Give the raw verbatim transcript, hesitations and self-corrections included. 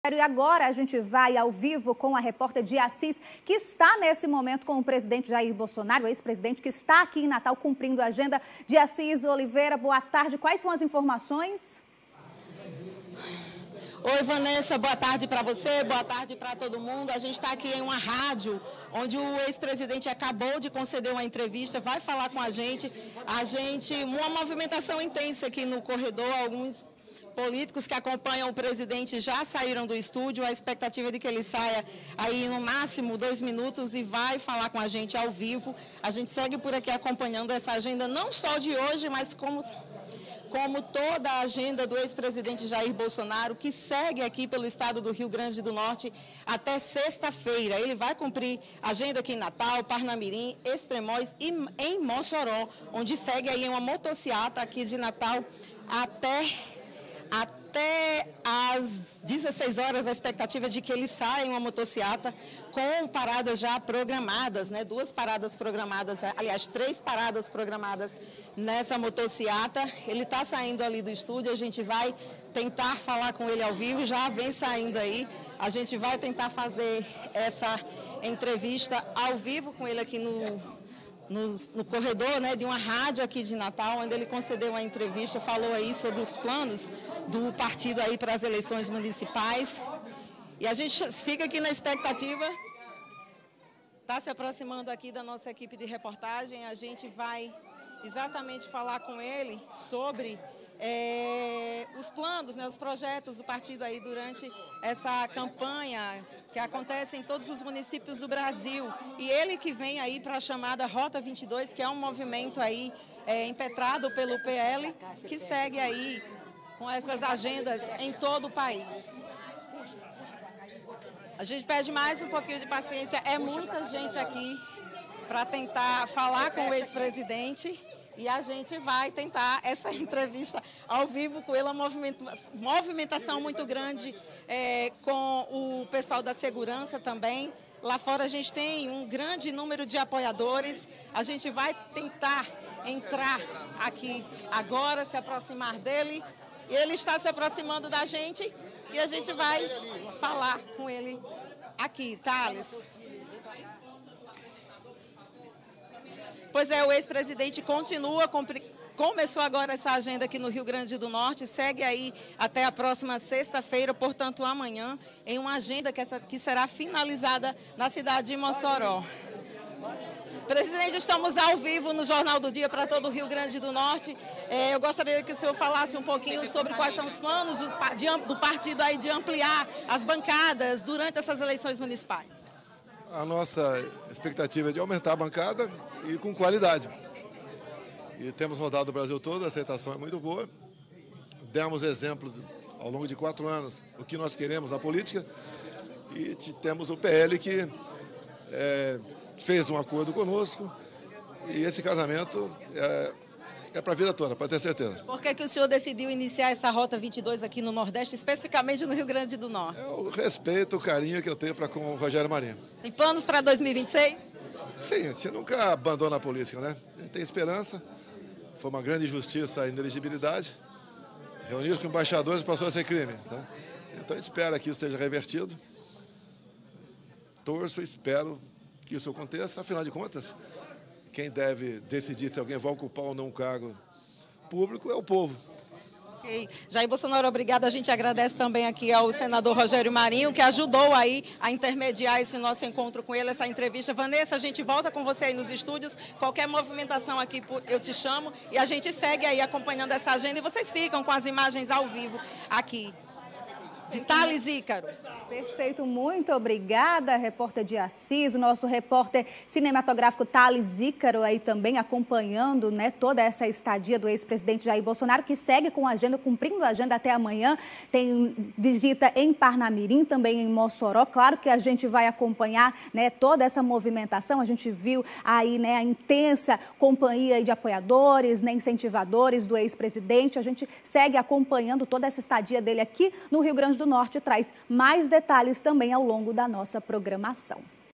E agora a gente vai ao vivo com a repórter de Assis, que está nesse momento com o presidente Jair Bolsonaro, o ex-presidente que está aqui em Natal cumprindo a agenda. De Assis Oliveira, boa tarde. Quais são as informações? Oi, Vanessa, boa tarde para você, boa tarde para todo mundo. A gente está aqui em uma rádio onde o ex-presidente acabou de conceder uma entrevista, vai falar com a gente. A gente, uma movimentação intensa aqui no corredor, alguns políticos que acompanham o presidente já saíram do estúdio, a expectativa é de que ele saia aí no máximo dois minutos e vai falar com a gente ao vivo. A gente segue por aqui acompanhando essa agenda, não só de hoje, mas como, como toda a agenda do ex-presidente Jair Bolsonaro, que segue aqui pelo estado do Rio Grande do Norte até sexta-feira. Ele vai cumprir agenda aqui em Natal, Parnamirim, Extremóis e em Mossoró, onde segue aí uma motociata aqui de Natal até... Até às dezesseis horas, a expectativa é de que ele saia em uma motociata com paradas já programadas, né? Duas paradas programadas, aliás, três paradas programadas nessa motociata. Ele está saindo ali do estúdio, a gente vai tentar falar com ele ao vivo, já vem saindo aí. A gente vai tentar fazer essa entrevista ao vivo com ele aqui no... No, no corredor, né, de uma rádio aqui de Natal, onde ele concedeu uma entrevista, falou aí sobre os planos do partido aí para as eleições municipais. E a gente fica aqui na expectativa, está se aproximando aqui da nossa equipe de reportagem, a gente vai exatamente falar com ele sobre é, os planos, né, os projetos do partido aí durante essa campanha que acontece em todos os municípios do Brasil. E ele que vem aí para a chamada Rota vinte e dois, que é um movimento aí é, impetrado pelo P L, que segue aí com essas agendas em todo o país. A gente pede mais um pouquinho de paciência, é muita gente aqui para tentar falar com o ex-presidente. E a gente vai tentar essa entrevista ao vivo com ele, uma movimentação muito grande é, com o pessoal da segurança também. Lá fora a gente tem um grande número de apoiadores. A gente vai tentar entrar aqui agora, se aproximar dele. Ele está se aproximando da gente e a gente vai falar com ele aqui, Thales. Pois é, o ex-presidente continua, começou agora essa agenda aqui no Rio Grande do Norte, segue aí até a próxima sexta-feira, portanto amanhã, em uma agenda que, essa, que será finalizada na cidade de Mossoró. Presidente, estamos ao vivo no Jornal do Dia para todo o Rio Grande do Norte. É, eu gostaria que o senhor falasse um pouquinho sobre quais são os planos do, de, do partido aí de ampliar as bancadas durante essas eleições municipais. A nossa expectativa é de aumentar a bancada e com qualidade. E temos rodado o Brasil todo, a aceitação é muito boa. Demos exemplo ao longo de quatro anos do que nós queremos na política. E temos o P L que é, fez um acordo conosco. E esse casamento é, é para a vida toda, para ter certeza. Por que que o senhor decidiu iniciar essa Rota vinte e dois aqui no Nordeste, especificamente no Rio Grande do Norte? É o respeito, o carinho que eu tenho para com o Rogério Marinho. Tem planos para dois mil e vinte e seis? Sim, a gente nunca abandona a política, né? A gente tem esperança. Foi uma grande injustiça a inelegibilidade. Reunir com embaixadores passou a ser crime. Tá? Então a gente espera que isso seja revertido. Torço e espero que isso aconteça. Afinal de contas, quem deve decidir se alguém vai ocupar ou não um cargo público é o povo. Okay. Jair Bolsonaro, obrigado. A gente agradece também aqui ao senador Rogério Marinho, que ajudou aí a intermediar esse nosso encontro com ele, essa entrevista. Vanessa, a gente volta com você aí nos estúdios. Qualquer movimentação aqui, eu te chamo. E a gente segue aí acompanhando essa agenda e vocês ficam com as imagens ao vivo aqui. De Thales Ícaro. Perfeito, muito obrigada, repórter de Assis, o nosso repórter cinematográfico Thales Ícaro aí também acompanhando, né, toda essa estadia do ex-presidente Jair Bolsonaro, que segue com a agenda, cumprindo a agenda até amanhã. Tem visita em Parnamirim, também em Mossoró. Claro que a gente vai acompanhar, né, toda essa movimentação. A gente viu aí, né, a intensa companhia de apoiadores, né, incentivadores do ex-presidente. A gente segue acompanhando toda essa estadia dele aqui no Rio Grande do Norte, traz mais detalhes também ao longo da nossa programação.